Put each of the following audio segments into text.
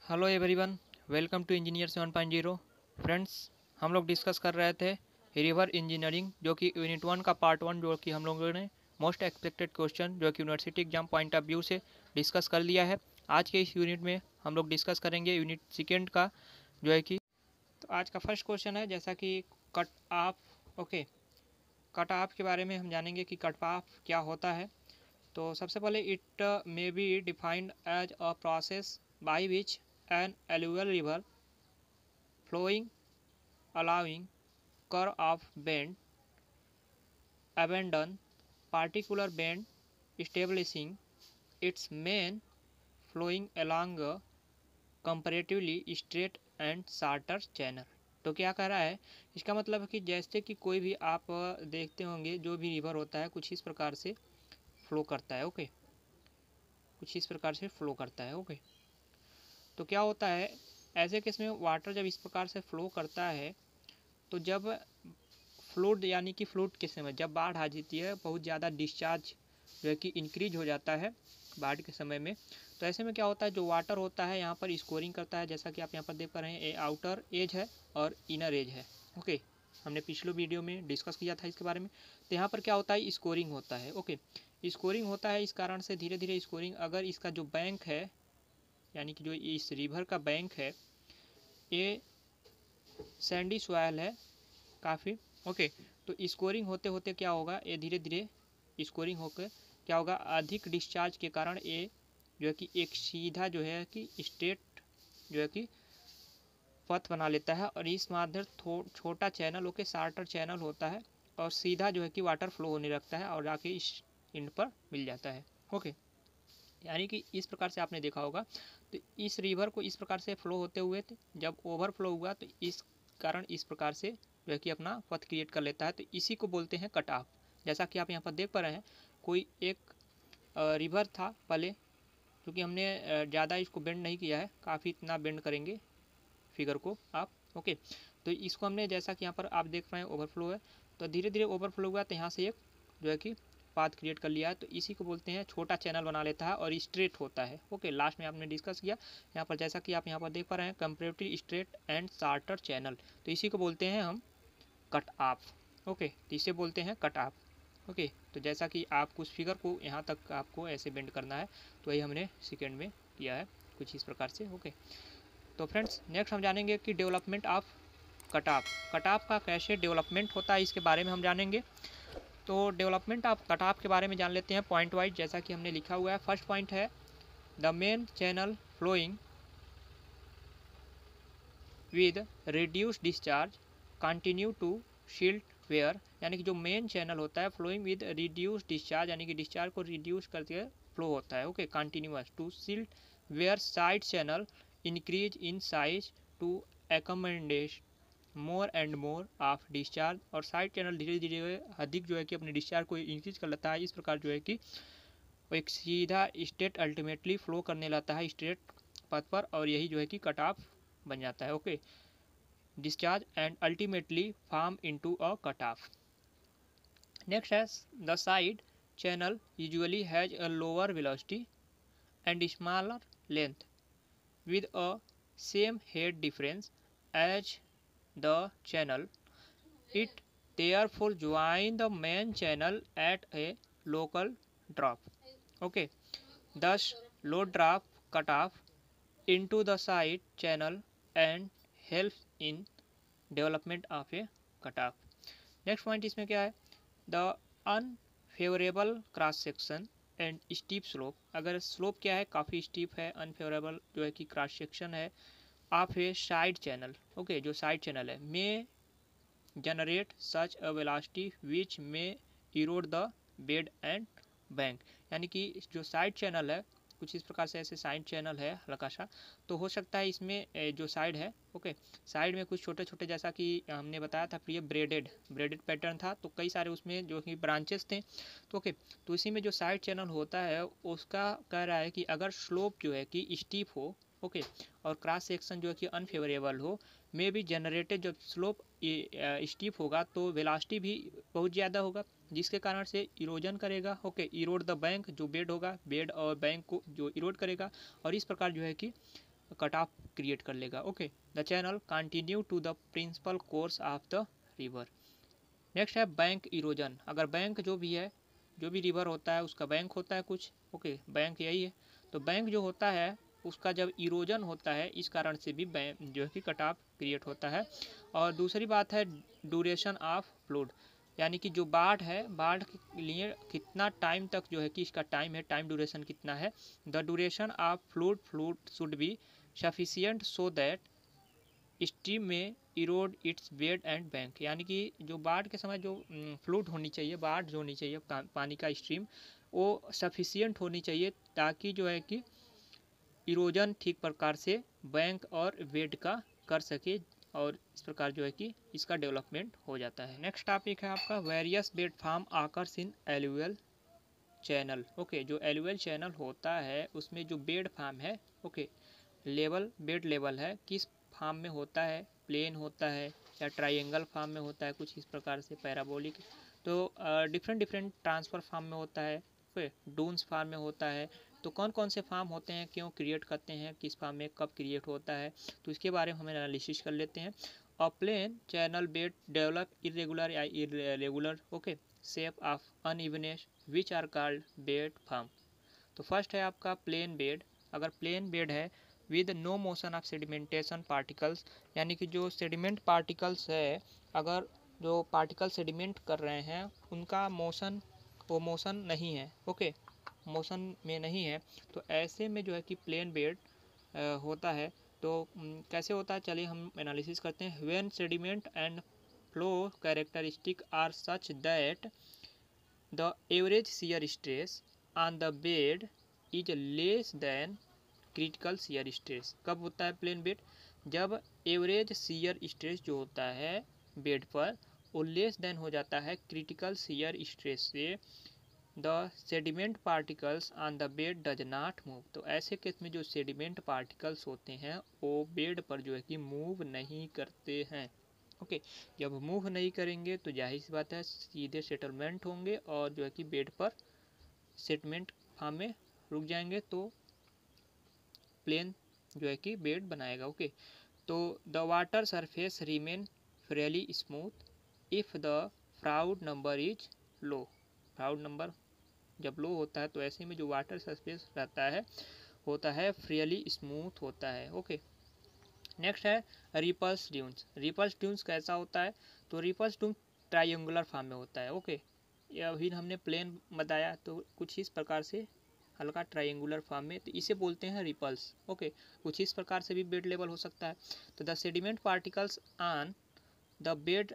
Hello everyone, welcome to engineer 7.0। Friends, हम लोग discuss कर रहे थे रिवर इंजीनियरिंग, जो कि यूनिट 1 का पार्ट 1, जो कि हम लोगों ने मोस्ट एक्सपेक्टेड क्वेश्चन जो कि university exam point of view से डिस्कस कर लिया है। आज के इस यूनिट में हम लोग डिस्कस करेंगे यूनिट सेकेंड का, जो है कि तो आज का फर्स्ट क्वेश्चन है जैसा कि cut off. Okay, cut off के बारे में हम जानेंगे कि कट ऑफ क्या होता है। तो सबसे पहले it may be defined as a process by which an alluvial river flowing allowing curve of bend abandon particular bend establishing its main flowing along a comparatively straight and shorter channel। तो क्या कह रहा है, इसका मतलब है कि जैसे कि कोई भी आप देखते होंगे जो भी रिवर होता है कुछ इस प्रकार से फ्लो करता है। ओके, कुछ इस प्रकार से फ्लो करता है। ओके, तो क्या होता है ऐसे केस में वाटर जब इस प्रकार से फ्लो करता है तो जब फ्लूड यानी कि फ्लूड के समय जब बाढ़ आ जाती है, बहुत ज़्यादा डिस्चार्ज जो है कि इंक्रीज हो जाता है बाढ़ के समय में, तो ऐसे में क्या होता है जो वाटर होता है यहाँ पर स्कोरिंग करता है। जैसा कि आप यहाँ पर देख पा रहे हैं, ये आउटर एज है और इनर एज है। ओके, हमने पिछले वीडियो में डिस्कस किया था इसके बारे में। तो यहाँ पर क्या होता है, स्कोरिंग होता है। ओके, स्कोरिंग होता है, इस कारण से धीरे धीरे स्कोरिंग, अगर इसका जो बैंक है यानी कि जो इस रिवर का बैंक है ये सैंडी सॉयल है काफ़ी। ओके, तो स्कोरिंग होते होते क्या होगा, ये धीरे धीरे स्कोरिंग होकर क्या होगा, अधिक डिस्चार्ज के कारण ये जो है कि एक सीधा जो है कि स्ट्रेट जो है कि पथ बना लेता है और इस माध्यम छोटा चैनल होकर शार्टर चैनल होता है और सीधा जो है कि वाटर फ्लो होने लगता है और जाके इस इंड पर मिल जाता है। ओके, यानी कि इस प्रकार से आपने देखा होगा, तो इस रिवर को इस प्रकार से फ्लो होते हुए जब ओवरफ्लो हुआ तो इस कारण इस प्रकार से जो है कि अपना पथ क्रिएट कर लेता है। तो इसी को बोलते हैं कट ऑफ। जैसा कि आप यहाँ पर देख पा रहे हैं, कोई एक रिवर था पहले, क्योंकि हमने ज़्यादा इसको बेंड नहीं किया है, काफ़ी इतना बेंड करेंगे फिगर को आप। ओके, तो इसको हमने जैसा कि यहाँ पर आप देख रहे हैं ओवरफ्लो है, तो धीरे धीरे ओवरफ्लो हुआ तो यहाँ से एक जो है कि पाथ क्रिएट कर लिया है, तो इसी को बोलते हैं छोटा चैनल बना लेता है और स्ट्रेट होता है। ओके, लास्ट में आपने डिस्कस किया यहाँ पर, जैसा कि आप यहाँ पर देख पा रहे हैं, comparatively straight and shorter channel, तो इसी को बोलते हैं हम कट ऑफ। ओके, तो इसे बोलते हैं कट ऑफ। ओके, तो जैसा कि आप उस फिगर को यहाँ तक आपको ऐसे बेंड करना है, तो वही हमने सेकेंड में किया है कुछ इस प्रकार से। ओके, तो फ्रेंड्स नेक्स्ट हम जानेंगे कि development of cut off. Cut off का कैसे डेवलपमेंट होता है इसके बारे में हम जानेंगे। तो डेवलपमेंट ऑफ कट ऑफ के बारे में जान लेते हैं पॉइंट वाइज, जैसा कि हमने लिखा हुआ है। फर्स्ट पॉइंट है the main channel flowing with reduce discharge continue to silt where, यानी कि जो मेन चैनल होता है फ्लोइंग विद रिड्यूस डिस्चार्ज, यानी कि डिस्चार्ज को रिड्यूस करके फ्लो होता है। Okay, continuous to silt where side channel increase in size to accommodate more and more of discharge, और साइड चैनल धीरे धीरे अधिक जो है कि अपने डिस्चार्ज को इंक्रीज कर लेता है। इस प्रकार जो है कि वो एक सीधा स्ट्रेट अल्टीमेटली फ्लो करने लगता है स्ट्रेट पथ पर, और यही जो है कि कट ऑफ बन जाता है। Okay, discharge and ultimately form into a cutoff. Next, as the side channel usually has a lower velocity and smaller length with a same head difference as the channel. It therefore join the main channel at a local drop. Okay, thus low drop cutoff into the side channel and helps in development of a cut off. Next point इसमें क्या है, the unfavourable cross section and steep slope. अगर slope क्या है, काफ़ी steep है, unfavourable जो है कि क्रॉस सेक्शन है of a side channel. Okay, जो साइड चैनल है may generate such a velocity which may erode the bed and bank, यानी कि जो साइड चैनल है कुछ इस प्रकार से, ऐसे साइड चैनल है हल्का सा, तो हो सकता है इसमें जो साइड है, ओके, साइड में कुछ छोटे छोटे, जैसा कि हमने बताया था प्रिय ब्रेडेड पैटर्न था, तो कई सारे उसमें जो कि ब्रांचेस थे। तो ओके, तो इसी में जो साइड चैनल होता है उसका कह रहा है कि अगर स्लोप जो है कि स्टीप हो, ओके, और क्रॉस सेक्शन जो है कि अनफेवरेबल हो, मे बी जनरेटेड, जब स्लोप स्टीप होगा तो वेलोसिटी भी बहुत ज़्यादा होगा, जिसके कारण से इरोजन करेगा। ओके, इरोड द बैंक, जो बेड होगा, बेड और बैंक को जो इरोड करेगा, और इस प्रकार जो है कि कट ऑफ क्रिएट कर लेगा। Okay, the channel continue to the principal course of the river. Next है बैंक इरोजन। अगर बैंक जो भी है, जो भी रिवर होता है उसका बैंक होता है कुछ। ओके, बैंक यही है। तो बैंक जो होता है उसका जब इरोजन होता है इस कारण से भी बैंक जो है कि कट ऑफ क्रिएट होता है। और दूसरी बात है ड्यूरेशन ऑफ फ्लूड, यानी कि जो बाढ़ है, बाढ़ के लिए कितना टाइम तक जो है कि इसका टाइम है, टाइम ड्यूरेशन कितना है। The duration of flood should be sufficient so that stream may erode its bed and bank, यानी कि जो बाढ़ के समय जो फ्लूड होनी चाहिए, बाढ़ जो होनी चाहिए पानी का स्ट्रीम, वो सफिशियंट होनी चाहिए ताकि जो है कि इरोजन ठीक प्रकार से बैंक और बेड का कर सके, और इस प्रकार जो है कि इसका डेवलपमेंट हो जाता है। नेक्स्ट टॉपिक है आपका various bed form occurs in alluvial channel. Okay, जो एलुवियल चैनल होता है उसमें जो बेड फार्म है, ओके, लेवल बेड लेवल है, किस फार्म में होता है, प्लेन होता है या ट्राइंगल फार्म में होता है, कुछ इस प्रकार से पैराबोलिक, तो डिफरेंट डिफरेंट ट्रांसफर फार्म में होता है, फिर डून्स फार्म में होता है। तो कौन कौन से फार्म होते हैं, क्यों क्रिएट करते हैं, किस फार्म में कब क्रिएट होता है, तो इसके बारे में हम एनालिसिस कर लेते हैं। A plane channel bed develop irregular या irregular, okay, shape of unevenness which are called bed form. तो फर्स्ट है आपका प्लेन बेड। अगर प्लेन बेड है with no motion of sedimentation particles, यानी कि जो सेडिमेंट पार्टिकल्स है, अगर जो पार्टिकल सेडिमेंट कर रहे हैं उनका मोशन, वो मोशन नहीं है, ओके, मोशन में नहीं है, तो ऐसे में जो है कि प्लेन बेड होता है। तो कैसे होता है, चलिए हम एनालिसिस करते हैं। When sediment and flow characteristic are such that the average shear stress on the bed is less than critical shear stress. कब होता है प्लेन बेड, जब एवरेज शियर स्ट्रेस जो होता है बेड पर वो लेस देन हो जाता है क्रिटिकल शियर स्ट्रेस से, the sediment particles on the bed does not move. तो ऐसे केस में जो सेडिमेंट पार्टिकल्स होते हैं वो बेड पर जो है कि मूव नहीं करते हैं। ओके, जब मूव नहीं करेंगे तो जाहिर सी बात है सीधे सेटलमेंट होंगे और जो है कि बेड पर सेटलमेंट फार्म में रुक जाएंगे, तो प्लेन जो है कि बेड बनाएगा। ओके, तो the water surface remain freely smooth if the Froude number is low. Froude number जब लो होता है तो ऐसे में जो वाटर सरफेस रहता है होता है फ्रेली स्मूथ होता है। ओके, नेक्स्ट है रिपल्स ड्यून्स। रिपल्स ड्यून्स कैसा होता है, तो रिपल्स ड्यून ट्राइंगुलर फॉर्म में होता है। ओके, या फिर हमने प्लेन बताया तो कुछ इस प्रकार से हल्का ट्राइंगुलर फॉर्म में, तो इसे बोलते हैं रिपल्स। ओके, कुछ इस प्रकार से भी बेड लेवल हो सकता है। तो the sediment particles on the bed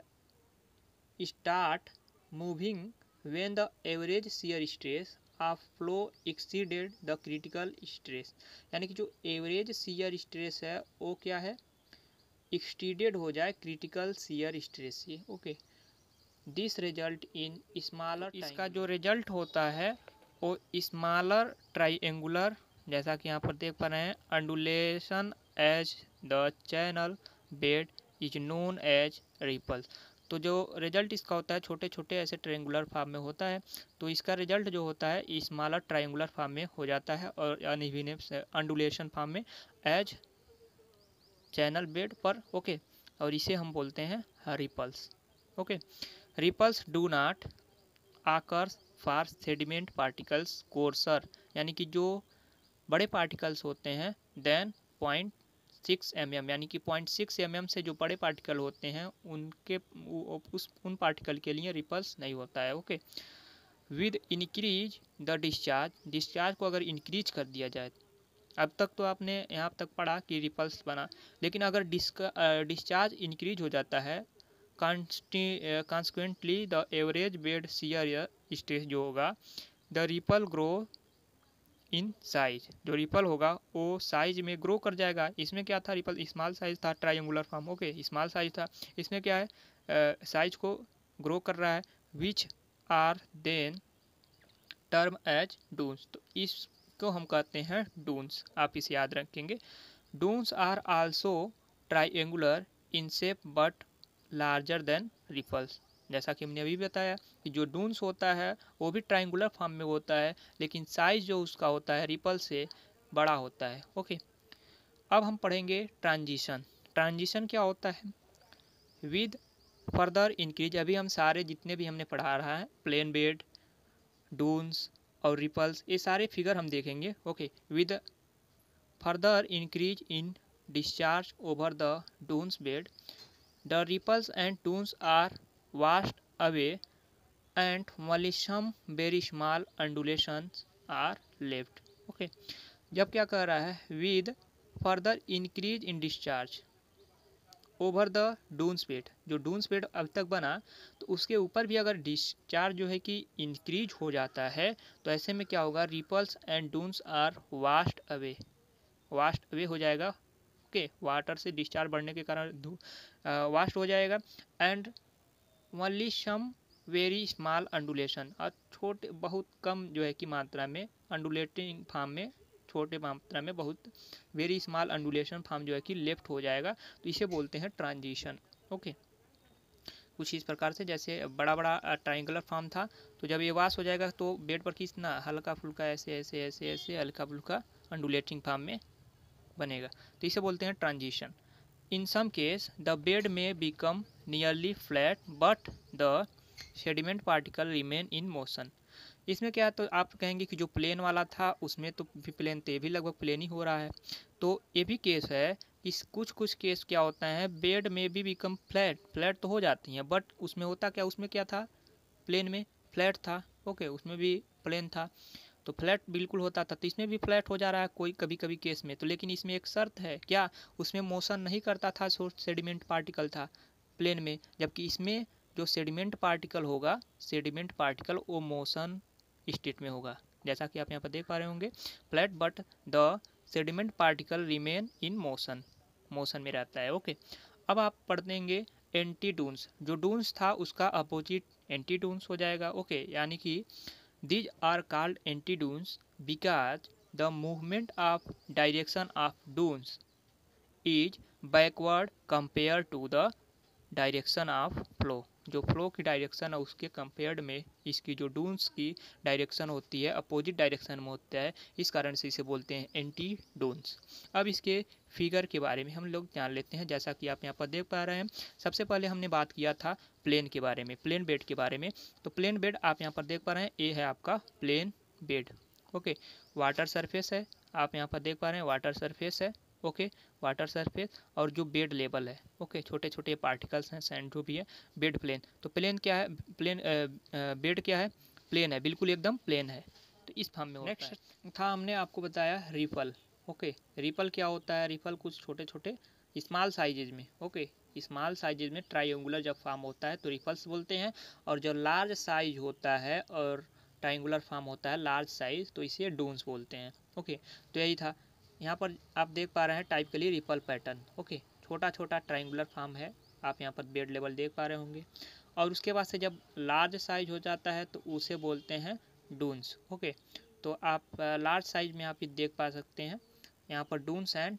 start moving when the average shear stress of flow exceeded the critical stress, यानी कि जो एवरेज शियर स्ट्रेस है वो क्या है, एक्सीडेड हो जाए क्रिटिकल शियर स्ट्रेस से। Okay, this result in smaller, इसका जो रिजल्ट होता है वो स्मॉलर ट्राइंगुलर, जैसा कि यहाँ पर देख पा रहे हैं, undulation as the channel bed is known as ripples. तो जो रिजल्ट इसका होता है छोटे छोटे ऐसे ट्रायंगुलर फॉर्म में होता है, तो इसका रिजल्ट जो होता है स्मॉलर ट्रायंगुलर फॉर्म में हो जाता है और अनइवनेस अंडुलेशन फॉर्म में एज चैनल बेड पर। ओके, और इसे हम बोलते हैं ripples. Okay, ripples do not occurs for sediment particles coarser, यानी कि जो बड़े पार्टिकल्स होते हैं देन 0.6 mm, यानी कि 0.6 mm से जो बड़े पार्टिकल होते हैं उनके उन पार्टिकल के लिए रिपल्स नहीं होता है। Okay, with increase the discharge को अगर इंक्रीज कर दिया जाए, अब तक तो आपने यहाँ तक पढ़ा कि रिपल्स बना, लेकिन अगर डिस्चार्ज इंक्रीज हो जाता है consequently the average bed shear stress जो होगा, the ripple grow in size, जो रिपल होगा वो साइज में ग्रो कर जाएगा। इसमें क्या था, रिपल स्मॉल साइज था, triangular form, okay, small size था, इसमें क्या है साइज को ग्रो कर रहा है, which are then term as dunes. तो इसको हम कहते हैं डून्स, आप इसे याद रखेंगे। Dunes are also triangular in shape but larger than ripples. जैसा कि हमने अभी बताया कि जो डून्स होता है वो भी ट्राइंगुलर फॉर्म में होता है, लेकिन साइज जो उसका होता है रिपल से बड़ा होता है। ओके, अब हम पढ़ेंगे ट्रांजिशन। ट्रांजिशन क्या होता है? विद फर्दर इंक्रीज, अभी हम सारे जितने भी हमने पढ़ा रहा है, प्लेन बेड, डून्स और रिपल्स, ये सारे फिगर हम देखेंगे। Okay, with further increase in discharge over the dunes bed, the ripples and dunes are washed away and only some very small undulations are left। Okay, जब क्या कह रहा है? With further increase in discharge over the dunes bed, जो dunes bed अब तक बना तो उसके ऊपर भी अगर डिस्चार्ज जो है कि इंक्रीज हो जाता है तो ऐसे में क्या होगा? Ripples and dunes are washed away, washed away हो जाएगा। ओके, वाटर से डिस्चार्ज बढ़ने के कारण वाश्ड हो जाएगा। And only some very small undulation, और छोटे बहुत कम जो है कि मात्रा में अंडुलेटिंग फॉर्म में, छोटे मात्रा में बहुत वेरी स्मॉल अंडुलेशन फॉर्म जो है कि लेफ्ट हो जाएगा, तो इसे बोलते हैं ट्रांजिशन। ओके, कुछ इस प्रकार से, जैसे बड़ा बड़ा ट्राइंगुलर फॉर्म था तो जब ये वाश हो जाएगा तो बेड पर कितना हल्का फुल्का ऐसे ऐसे ऐसे ऐसे हल्का फुल्का अंडुलेटिंग फॉर्म में बनेगा, तो इसे बोलते हैं transition. In some case, the bed may become nearly flat, but the sediment particle remain in motion। इसमें क्या है? तो आप कहेंगे कि जो प्लेन वाला था उसमें तो भी प्लेन थे, भी लगभग प्लेन ही हो रहा है। तो ये भी केस है, इस कुछ कुछ केस क्या होता है? बेड में भी बिकम फ्लैट, फ्लैट तो हो जाती हैं बट उसमें होता क्या? उसमें क्या था? प्लेन में फ्लैट था। ओके, उसमें भी प्लेन था तो फ्लैट बिल्कुल होता था, तो इसमें भी फ्लैट हो जा रहा है कोई कभी कभी केस में। तो लेकिन इसमें एक शर्त है, क्या? उसमें मोशन नहीं करता था, सेडिमेंट पार्टिकल था प्लेन में, जबकि इसमें जो सेडिमेंट पार्टिकल होगा, सेडिमेंट पार्टिकल वो मोशन स्टेट में होगा, जैसा कि आप यहाँ पर देख पा रहे होंगे, flat but the sediment particle remain in motion, motion में रहता है। ओके, अब आप पढ़ देंगे एंटी डून्स, जो डून्स था उसका अपोजिट एंटी डून्स हो जाएगा। ओके, यानी कि these are called antidunes because the movement of direction of dunes is backward compared to the direction of flow। जो फ्लो की डायरेक्शन है उसके कंपेयर्ड में इसकी जो डून्स की डायरेक्शन होती है अपोजिट डायरेक्शन में होता है, इस कारण से इसे बोलते हैं एंटी डून्स। अब इसके फिगर के बारे में हम लोग जान लेते हैं। जैसा कि आप यहाँ पर देख पा रहे हैं, सबसे पहले हमने बात किया था प्लेन के बारे में, प्लेन बेड के बारे में। तो प्लेन बेड आप यहाँ पर देख पा रहे हैं, ये है आपका plane bed. Okay, water surface है, आप यहाँ पर देख पा रहे हैं वाटर सरफेस है। ओके, वाटर सरफेस और जो बेड लेवल है, ओके, छोटे छोटे पार्टिकल्स हैं, सैंड जो भी है, बेड प्लेन। तो प्लेन क्या है? प्लेन बेड क्या है? प्लेन है, बिल्कुल एकदम प्लेन है, तो इस फॉर्म में होता है। नेक्स्ट था हमने आपको बताया रिपल। ओके, रिपल क्या होता है? रिपल कुछ छोटे छोटे स्मॉल साइजेज में, ओके, स्मॉल साइजेज में ट्राइंगुलर जब फॉर्म होता है तो रिपल्स बोलते हैं, और जो लार्ज साइज होता है और ट्राइंगुलर फॉर्म होता है लार्ज साइज, तो इसे डून्स बोलते हैं। ओके, तो यही था। यहाँ पर आप देख पा रहे हैं टाइपिकली रिपल पैटर्न। ओके, छोटा छोटा ट्राइंगुलर फॉर्म है, आप यहाँ पर बेड लेवल देख पा रहे होंगे, और उसके बाद से जब लार्ज साइज हो जाता है तो उसे बोलते हैं डून्स। ओके, तो आप लार्ज साइज में आप देख पा सकते हैं यहाँ पर डून्स एंड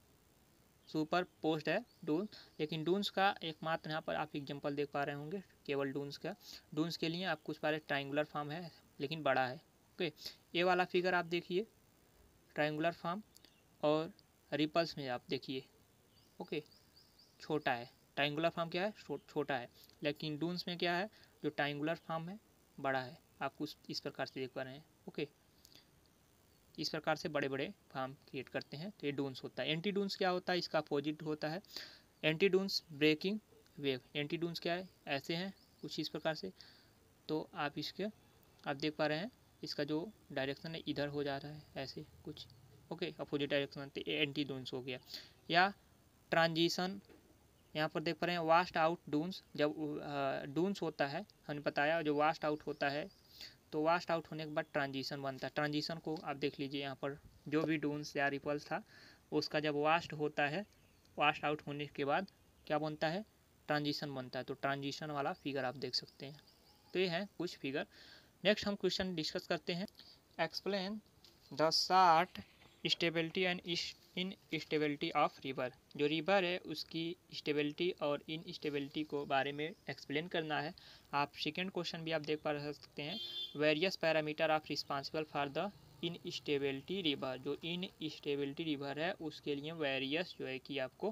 सुपर पोस्ट है डून, लेकिन डून्स का एकमात्र यहाँ पर आप एग्जांपल देख पा रहे होंगे केवल डून्स का। डून्स के लिए आप कुछ पा रहे ट्राइंगुलर फॉर्म है लेकिन बड़ा है। ओके, ये वाला फिगर आप देखिए ट्राइंगुलर फॉर्म, और रिपल्स में आप देखिए, ओके, छोटा है। ट्राइंगुलर फॉर्म क्या है? छोटा है, लेकिन डून्स में क्या है? जो ट्राइंगुलर फॉर्म है बड़ा है। आप कुछ इस प्रकार से देख पा रहे हैं। ओके, इस प्रकार से बड़े बड़े फॉर्म क्रिएट करते हैं, तो ये डून्स होता है। एंटी डून्स क्या होता है? इसका अपोजिट होता है anti dunes breaking wave. Anti dunes क्या है? ऐसे हैं कुछ इस प्रकार से, तो आप इसके आप देख पा रहे हैं इसका जो डायरेक्शन है इधर हो जा रहा है ऐसे कुछ। ओके, अपोजिट डायरेक्शन, तो एंटी डून्स हो गया। या ट्रांजिशन, यहाँ पर देख पा रहे हैं वास्ट आउट डून्स। जब डून्स होता है, हमने बताया जो वास्ट आउट होता है, तो वास्ट आउट होने के बाद ट्रांजिशन बनता है। ट्रांजिशन को आप देख लीजिए, यहाँ पर जो भी डून्स या रिपल्स था उसका जब वास्ट होता है, वास्ट आउट होने के बाद क्या बनता है? ट्रांजिशन बनता है। तो ट्रांजिशन वाला फिगर आप देख सकते हैं। तो ये है कुछ फिगर। नेक्स्ट हम क्वेश्चन डिस्कस करते हैं। Explain the short stability and instability of river. जो रिवर है उसकी स्टेबिलिटी और इन स्टेबिलिटी को बारे में एक्सप्लेन करना है। आप सेकेंड क्वेश्चन भी आप देख पा सकते हैं, various parameter of responsible for the instability river, जो इनस्टेबिलिटी रिवर है उसके लिए वेरियस जो है कि आपको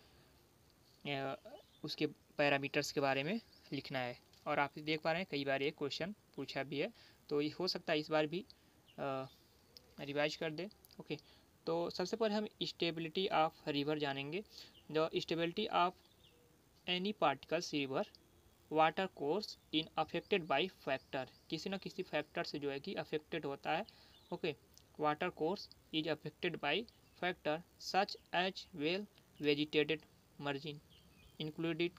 उसके पैरामीटर्स के बारे में लिखना है। और आप देख पा रहे हैं कई बार ये क्वेश्चन पूछा भी है, तो ये हो सकता है इस बार भी रिवाइज कर दे। ओके, तो सबसे पहले हम स्टेबिलिटी ऑफ रिवर जानेंगे। The stability of any particles river water course in affected by factor, किसी न किसी फैक्टर से जो है कि अफेक्टेड होता है। Okay, water course is affected by factor such as well vegetated margin included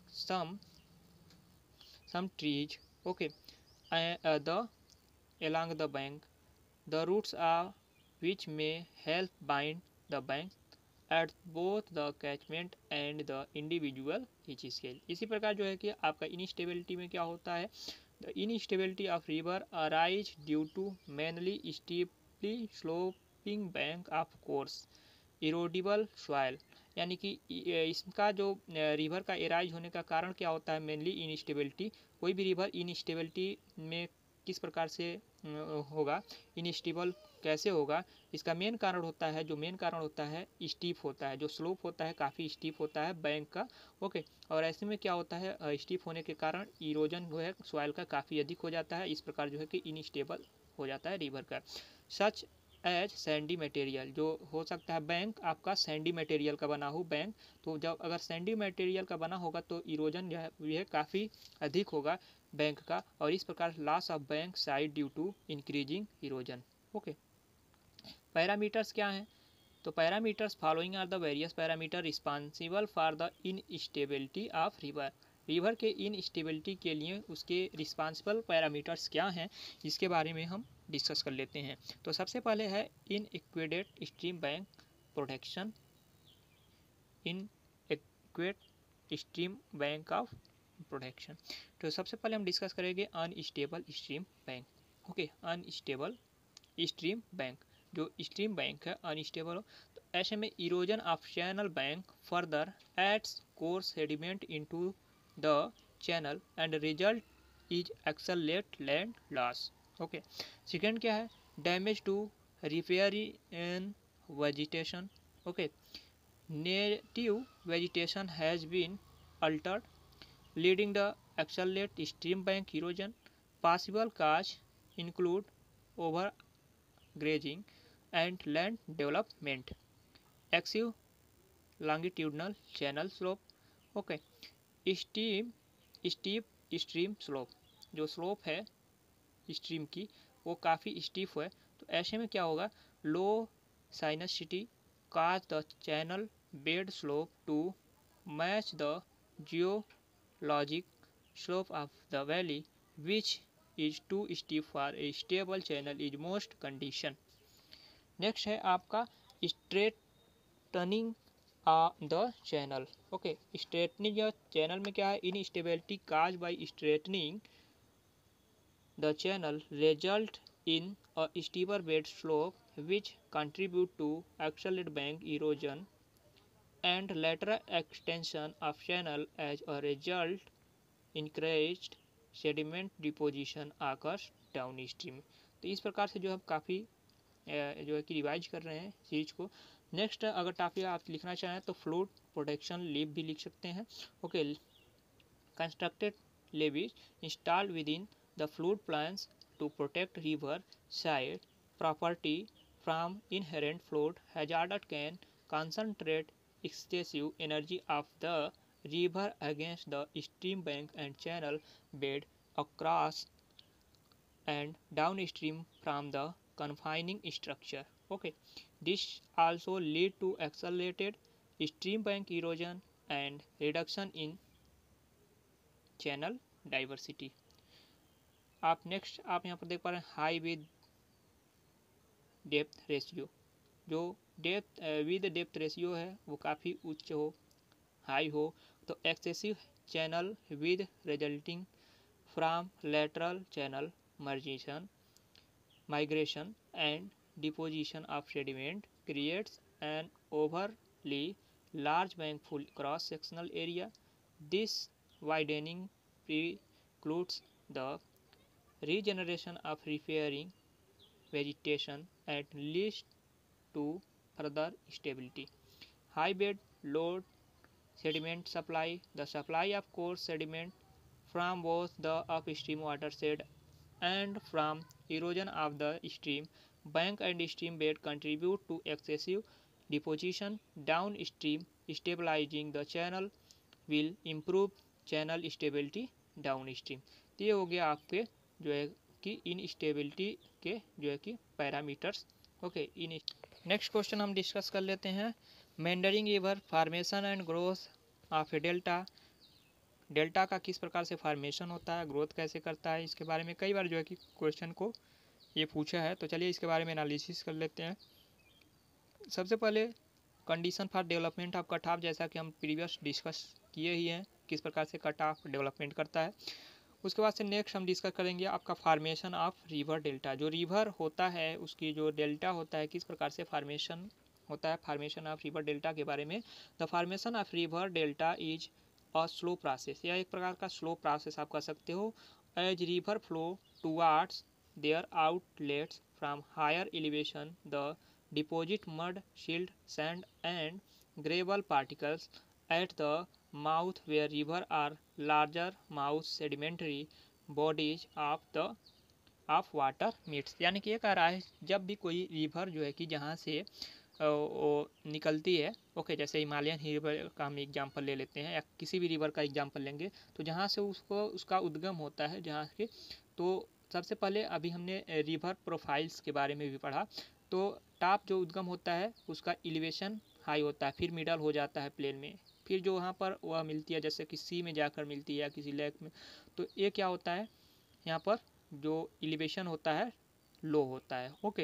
some trees, okay, the along the bank, the roots are which may help bind the bank at both the catchment and the individual each scale। इसी प्रकार जो है कि आपका instability में क्या होता है, the instability of river arise due to mainly steeply sloping bank of course erodible soil, यानी कि इसका जो रिवर का एराइज होने का कारण क्या होता है, मेनली इनस्टेबिलिटी। कोई भी रिवर इनस्टेबिलिटी में किस प्रकार से होगा, इनस्टेबल कैसे होगा, इसका मेन कारण होता है, जो मेन कारण होता है स्टीप होता है, जो स्लोप होता है काफ़ी स्टीप होता है बैंक का। ओके, और ऐसे में क्या होता है, स्टीप होने के कारण इरोजन जो है सॉइल का काफ़ी अधिक हो जाता है, इस प्रकार जो है कि इनस्टेबल हो जाता है रिवर का। सच एज सैंडी मटेरियल, जो हो सकता है बैंक आपका सैंडी मटेरियल का बना हो बैंक, तो जब अगर सैंडी मटेरियल का बना होगा तो इरोजन जो है यह काफ़ी अधिक होगा बैंक का, और इस प्रकार loss of bank side due to increasing erosion. Okay, parameters क्या हैं, तो parameters following are the various parameter responsible for the instability of river. River के इनस्टेबिलिटी के लिए उसके रिस्पॉन्सिबल पैरामीटर्स क्या हैं, इसके बारे में हम डिस्कस कर लेते हैं। तो सबसे पहले है inadequate stream bank protection, inadequate stream bank of protection. तो सबसे पहले हम डिस्कस करेंगे unstable stream bank. Okay, unstable stream bank, जो स्ट्रीम बैंक है अनस्टेबल हो, तो ऐसे में erosion of channel bank further adds coarse sediment into the channel and result is accelerate land loss. Okay, second क्या है, damage to riparian vegetation. Okay, native vegetation has been altered leading the accelerate stream bank erosion. Possible cause include overgrazing and land development. Excessive longitudinal channel slope. Okay, steep stream slope, जो slope है stream की वो काफ़ी स्टीफ है, तो ऐसे में क्या होगा, low sinuosity cause the channel bed slope to match the geologic slope of the valley, which is too steep for a stable channel is most condition. Next है आपका straightening the channel. Okay, straightening या channel में क्या है, instability cause by straightening the channel result in a steeper bed slope which contribute to accelerate bank erosion and lateral extension of channel as a result increased sediment deposition occurs downstream। तो इस प्रकार से जो हम काफ़ी जो है कि रिवाइज कर रहे हैं सीरीज को। नेक्स्ट अगर टॉपिक आप लिखना चाहें तो फ्लूड प्रोटेक्शन लीव भी लिख सकते हैं। Okay, constructed levees installed within the flood plans to protect river side property from inherent flood hazard can concentrate excessive energy of the river against the stream bank and channel bed across and downstream from the confining structure. Okay, this also lead to accelerated stream bank erosion and reduction in channel diversity। आप next आप यहाँ पर देख पा रहे हैं high width depth ratio, जो depth width depth ratio है वो काफ़ी उच्च हो, हाई हो, तो excessive channel width resulting from lateral channel मर्जिशन migration and deposition of sediment creates an overly large bankfull cross sectional area. This widening precludes the regeneration of repairing vegetation and leads to further stability. High bed load sediment supply. The supply of coarse sediment from both the upstream watershed and from erosion of the stream bank and stream bed contribute to excessive deposition downstream. Stabilizing the channel will improve channel stability downstream. तो ये हो गया आपके जो है कि instability के जो है कि parameters. Okay, in next question हम डिस्कस कर लेते हैं। Meandering river formation and growth of a delta. Delta का किस प्रकार से फार्मेशन होता है, ग्रोथ कैसे करता है, इसके बारे में कई बार जो है कि क्वेश्चन को ये पूछा है। तो चलिए इसके बारे में एनालिसिस कर लेते हैं। सबसे पहले condition for development of cut off, जैसा कि हम प्रीवियस डिस्कस किए ही हैं किस प्रकार से कट ऑफ डेवलपमेंट करता है। उसके बाद से नेक्स्ट हम डिस्कस करेंगे आपका फार्मेशन ऑफ रिवर डेल्टा। जो रिवर होता है उसकी जो डेल्टा होता है किस प्रकार से फार्मेशन होता है, फार्मेशन ऑफ रिवर डेल्टा के बारे में। The formation of river delta is a slow process. यह एक प्रकार का स्लो प्रोसेस आप कह सकते हो। As river flow towards their outlets from higher elevation the deposit mud, silt, sand and gravel particles at the mouth where river are larger mouth sedimentary bodies of water meets। यानी कि ये कह रहा है जब भी कोई रिवर जो है कि जहाँ से वो निकलती है, ओके, जैसे हिमालयन रिवर का हम एग्जांपल ले लेते हैं या किसी भी रिवर का एग्जांपल लेंगे, तो जहाँ से उसको उसका उद्गम होता है जहाँ के, तो सबसे पहले अभी हमने रिवर प्रोफाइल्स के बारे में भी पढ़ा। तो टॉप जो उद्गम होता है उसका एलिवेशन हाई होता है, फिर मिडल हो जाता है प्लेन में, फिर जो वहाँ पर वह मिलती है जैसे कि सी में जाकर मिलती है या किसी लेक में, तो ये क्या होता है, यहाँ पर जो एलिवेशन होता है लो होता है। ओके,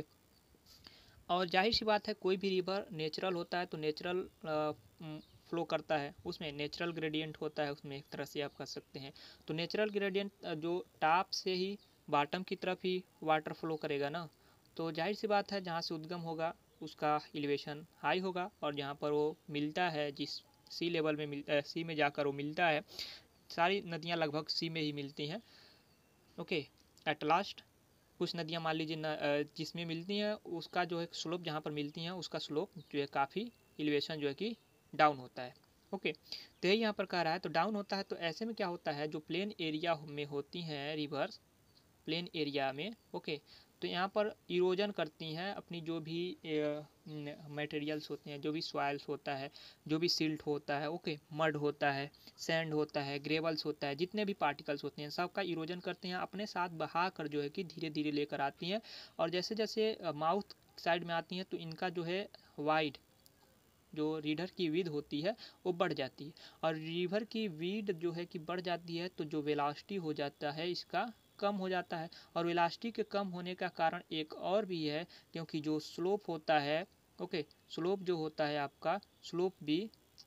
और जाहिर सी बात है कोई भी रिवर नेचुरल होता है तो नेचुरल फ्लो करता है, उसमें नेचुरल ग्रेडियंट होता है, उसमें एक तरह से आप कह सकते हैं। तो नेचुरल ग्रेडियंट जो टॉप से ही बॉटम की तरफ ही वाटर फ्लो करेगा ना, तो जाहिर सी बात है जहाँ से उद्गम होगा उसका एलिवेशन हाई होगा, और जहाँ पर वो मिलता है जिस सी लेवल में सी में जाकर वो मिलता है, सारी नदियाँ लगभग सी में ही मिलती हैं। ओके, एट लास्ट कुछ नदियाँ मान लीजिए जिसमें मिलती हैं उसका जो है स्लोप, जहाँ पर मिलती हैं उसका स्लोप जो है काफ़ी एलिवेशन जो है कि डाउन होता है। ओके, तो यही यहाँ पर कह रहा है, तो डाउन होता है। तो ऐसे में क्या होता है, जो प्लेन एरिया में होती हैं रिवर्स, प्लेन एरिया में, ओके, तो यहाँ पर इरोजन करती हैं अपनी जो भी मटेरियल्स होते हैं, जो भी सॉइल्स होता है, जो भी सिल्ट होता है, ओके, मड होता है, सैंड होता है, ग्रेवल्स होता है, जितने भी पार्टिकल्स होते हैं सबका इरोजन करते हैं, अपने साथ बहा कर जो है कि धीरे धीरे लेकर आती हैं। और जैसे जैसे माउथ साइड में आती हैं तो इनका जो है वाइड जो रिवर की विड्थ होती है वो बढ़ जाती है, और रिवर की विड्थ जो है कि बढ़ जाती है तो जो वेलोसिटी हो जाता है इसका कम हो जाता है। और वेलोसिटी के कम होने का कारण एक और भी है, क्योंकि जो स्लोप होता है, ओके, स्लोप जो होता है आपका स्लोप भी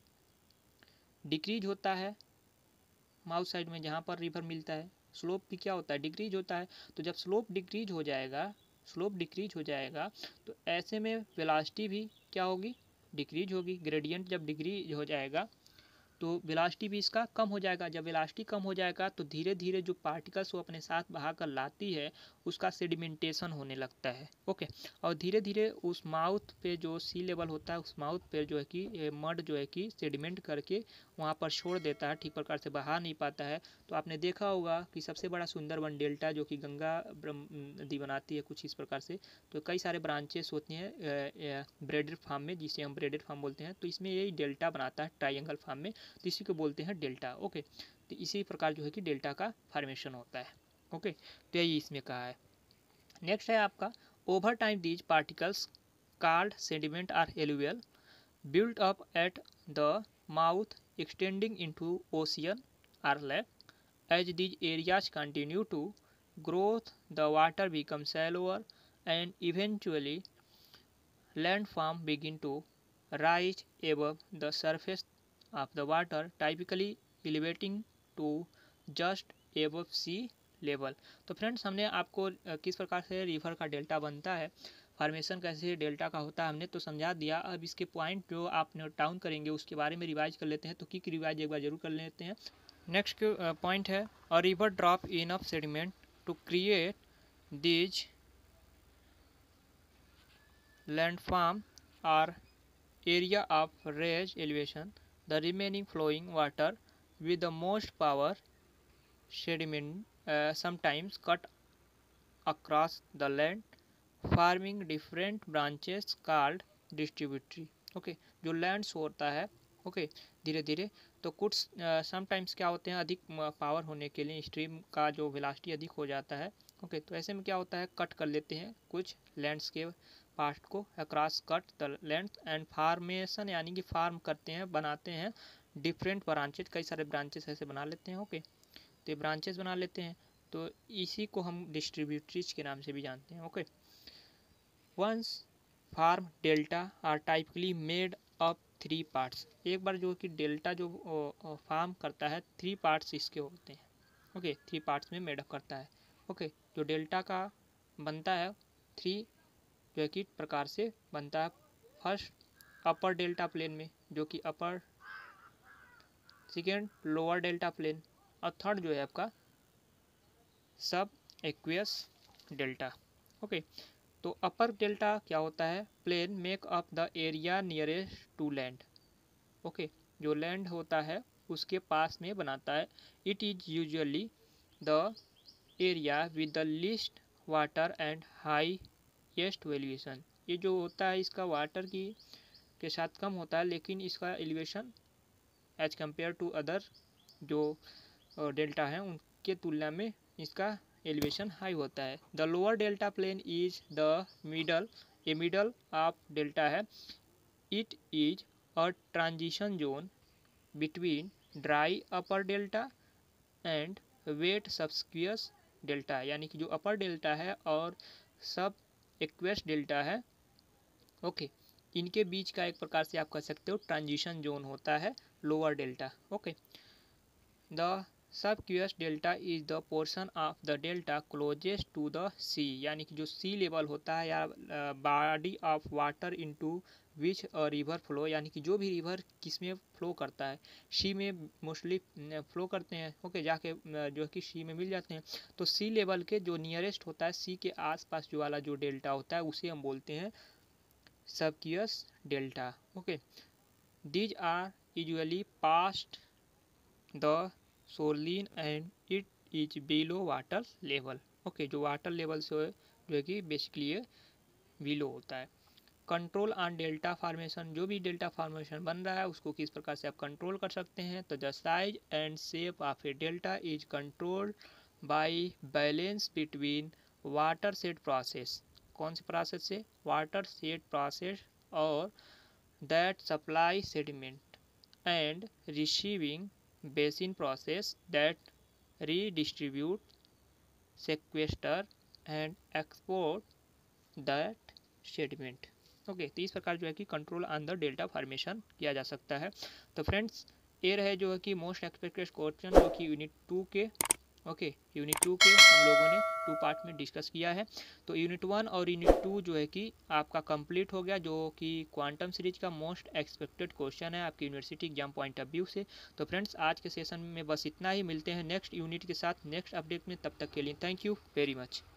डिक्रीज होता है। माउथ साइड में जहाँ पर रिवर मिलता है स्लोप भी क्या होता है, डिक्रीज होता है। तो जब स्लोप डिक्रीज हो जाएगा, स्लोप डिक्रीज हो जाएगा, तो ऐसे में वेलोसिटी भी क्या होगी, डिक्रीज होगी। ग्रेडियंट जब डिक्रीज हो जाएगा तो वेलोसिटी भी इसका कम हो जाएगा। जब वेलोसिटी कम हो जाएगा तो धीरे धीरे जो पार्टिकल्स वो अपने साथ बहा कर लाती है उसका सेडिमेंटेशन होने लगता है। ओके, और धीरे धीरे उस माउथ पे जो सी लेवल होता है उस माउथ पे जो है कि मड जो है कि सेडिमेंट करके वहाँ पर छोड़ देता है, ठीक प्रकार से बहा नहीं पाता है। तो आपने देखा होगा कि सबसे बड़ा सुंदरबन डेल्टा जो कि गंगा नदी बनाती है कुछ इस प्रकार से, तो कई सारे ब्रांचेस होती हैं ब्रेडेड फार्म में, जिसे हम ब्रेडेड फार्म बोलते हैं। तो इसमें यही डेल्टा बनाता है ट्राइंगल फार्म में, तो इसी को बोलते हैं डेल्टा। ओके, तो इसी प्रकार जो है कि डेल्टा का फॉर्मेशन होता है। ओके, तो यही इसमें कहा है। नेक्स्ट है आपका over time these particles called sediment are alluvial built up at the mouth extending into ocean or lake. As these areas continue to grow, the water becomes shallower and eventually landform begin to rise above the surface of the water, typically elevating to just above sea level. तो friends हमने आपको किस प्रकार से river का delta बनता है, formation कैसे डेल्टा का होता है हमने तो समझा दिया। अब इसके पॉइंट जो आप नोट डाउन करेंगे उसके बारे में रिवाइज कर लेते हैं। तो क्विक रिवाइज एक बार जरूर कर लेते हैं। नेक्स्ट पॉइंट है a river drop enough sediment to create these landform or area of raised elevation, the remaining flowing water with the most power sediment sometimes cut across the land, forming different branches called distributary. Okay जो lands होता है okay धीरे धीरे तो कुछ sometimes क्या होते हैं अधिक पावर होने के लिए स्ट्रीम का जो वेलोसिटी अधिक हो जाता है ओके तो ऐसे में क्या होता है कट कर लेते हैं कुछ लैंड्स के पार्ट को across cut the land and formation यानी कि फार्म करते हैं बनाते हैं डिफरेंट ब्रांचेज कई सारे ब्रांचेस ऐसे बना लेते हैं ओके तो ब्रांचेस बना लेते हैं तो इसी को हम डिस्ट्रीब्यूटरीज के नाम से भी जानते हैं okay once form delta are typically made up 3 parts एक बार जो कि डेल्टा जो फार्म करता है 3 पार्ट्स इसके होते हैं ओके 3 पार्ट्स में मेडअप करता है ओके जो डेल्टा का बनता है 3 जो कि प्रकार से बनता है फर्स्ट अपर डेल्टा प्लेन में जो कि upper second lower delta plain और थर्ड जो है आपका सब एक्वियस डेल्टा ओके तो अपर डेल्टा क्या होता है plain make up the area nearest to land okay जो लैंड होता है उसके पास में बनाता है it is usually the area with the least water and highest elevation ये जो होता है इसका वाटर की के साथ कम होता है लेकिन इसका elevation as compare to other जो डेल्टा है उनके तुलना में इसका एलिवेशन हाई होता है the lower delta plane is the middle of delta है it is a transition zone between dry upper delta and wet subaqueous delta यानी कि जो अपर डेल्टा है और सब एक्वेस डेल्टा है ओके इनके बीच का एक प्रकार से आप कह सकते हो ट्रांजिशन जोन होता है lower delta okay the subaqueous delta is the portion of the delta closest to the sea यानी कि जो सी लेवल होता है या body of water into which a river flow यानी कि जो भी रिवर किस में फ्लो करता है सी में मोस्टली फ्लो करते हैं ओके जाके जो कि सी में मिल जाते हैं तो सी लेवल के जो नियरेस्ट होता है सी के आसपास जो वाला जो डेल्टा होता है उसे हम बोलते हैं subaqueous delta okay these are usually past the shoreline and it is below water level okay जो वाटर लेवल से जो है कि बेसिकली ये बिलो होता है कंट्रोल ऑन डेल्टा फॉर्मेशन जो भी डेल्टा फॉर्मेशन बन रहा है उसको किस प्रकार से आप कंट्रोल कर सकते हैं तो the size and shape of a delta is controlled by balance between watershed process कौन से प्रोसेस से वाटर सेट प्रोसेस और that supply sediment and receiving basin process that redistribute, sequester and export that sediment okay तो इस प्रकार जो है कि control on the delta formation किया जा सकता है तो फ्रेंड्स ये रहे जो है कि मोस्ट एक्सपेक्टेड क्वेश्चन जो कि यूनिट 2 के ओके यूनिट 2 के हम लोगों ने 2 पार्ट में डिस्कस किया है तो यूनिट 1 और यूनिट 2 जो है कि आपका कंप्लीट हो गया जो कि क्वांटम सीरीज का मोस्ट एक्सपेक्टेड क्वेश्चन है आपकी university exam point of view से तो फ्रेंड्स आज के सेशन में बस इतना ही मिलते हैं नेक्स्ट यूनिट के साथ नेक्स्ट अपडेट में तब तक के लिए थैंक यू वेरी मच।